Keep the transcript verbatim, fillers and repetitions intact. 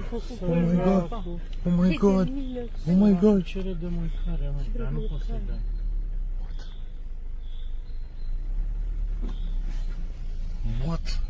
făcut Oh my god! Oh my god! Oh my god! Cere de mâncare, mă, dar nu poți să dai. What?